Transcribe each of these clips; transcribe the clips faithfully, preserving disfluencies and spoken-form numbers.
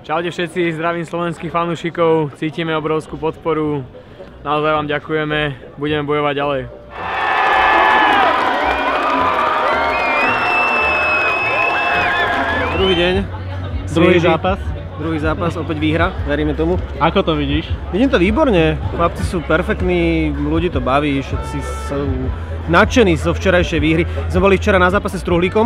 Čaute všetci, zdravím slovenských fanúšikov, cítime obrovskú podporu, naozaj vám ďakujeme, budeme bojovať ďalej. Druhý deň, druhý zápas. Druhý zápas, opäť výhra, veríme tomu. Ako to vidíš? Vidím to výborne, chlapci sú perfektní, ľudí to baví, všetci sú nadšení zo včerajšej výhry. Sme boli včera na zápase s Truhlíkom.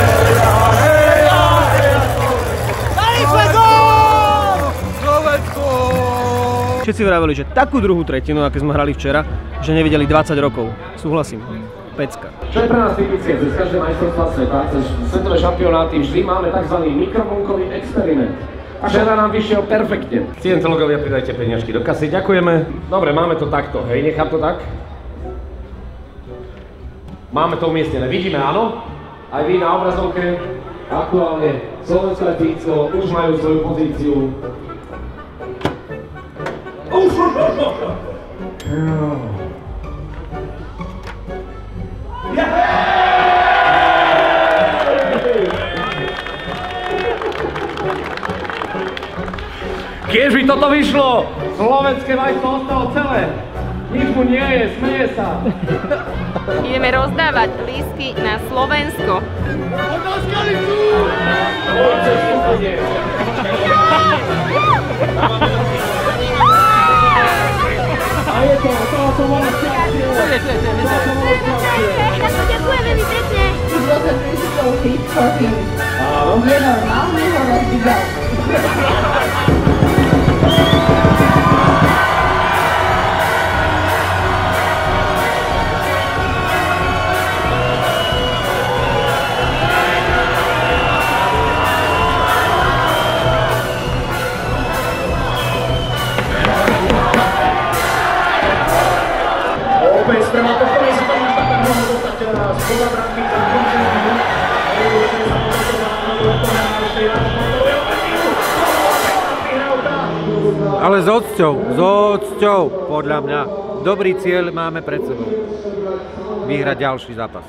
Všetci vraveli, že takú druhú tretinu, aké sme hrali včera, že nevideli dvadsať rokov. Súhlasím. Pecka. Čo je pre nás typické, cez každé majstrovstvá sveta, cez svetové šampionáty vždy máme tzv. Mikrovlnkový experiment. Včera nám vyšiel perfektne. Scientológovia, pridajte peniažky do kasy, ďakujeme. Dobre, máme to takto, hej, nechám to tak. Máme to umiestnené, vidíme, áno? Aj vy na obrazovke, aktuálne Slovensko a Fínsko už majú svoju pozíciu. Už, už, už, už. Kiež by toto vyšlo! Slovenské majstvo ostalo celé! Nič mu nie je, smeje sa! Ideme rozdávať lístky na Slovensko. A je to, to to bolo šťastie! To to bolo šťastie! Na to ďakujeme mi pekne! It was a physical fit for him. Je normálne ho rozbíjať. Ale s odsťou, s odsťou, podľa mňa. Dobrý cieľ máme pred sebou. Vyhrať ďalší zápas.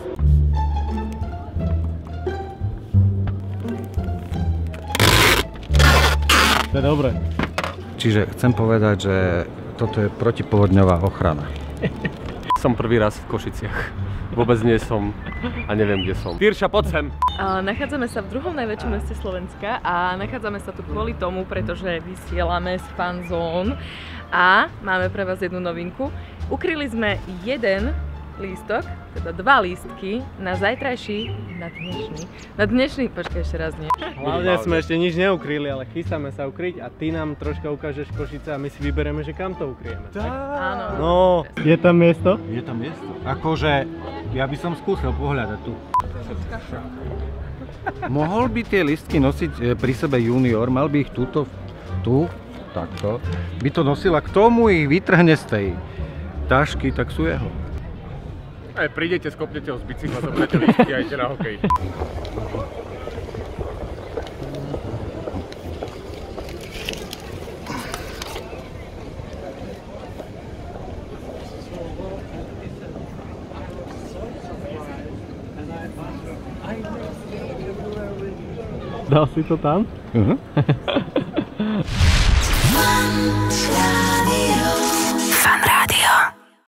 To je dobre. Čiže chcem povedať, že toto je protipovodňová ochrana. Som prvý raz v Košiciach. Vôbec nie som a neviem, kde som. Tyrša, poď sem! Nachádzame sa v druhom najväčšom meste Slovenska a nachádzame sa tu kvôli tomu, pretože vysielame z Fanzone a máme pre vás jednu novinku. Ukryli sme jeden lístok, teda dva lístky na zajtrajší, na dnešný, na dnešný, počkaj ešte raz nie. Hlavne sme ešte nič neukryli, ale chystáme sa ukryť a ty nám troška ukážeš Košice a my si vyberieme, že kam to ukryjeme. Áno. No, je tam miesto? Je tam miesto. Akože, ja by som skúsil pohľadať tu. Mohol by tie listky nosiť pri sebe junior, mal by ich túto, tu, takto. By to nosila, k tomu ich vytrhne z tej tašky, tak sú jeho. Aj prídete, skopnete ho z bicykla, zoberete lístky a idete na hokej. Dal si to tam? Uh-huh.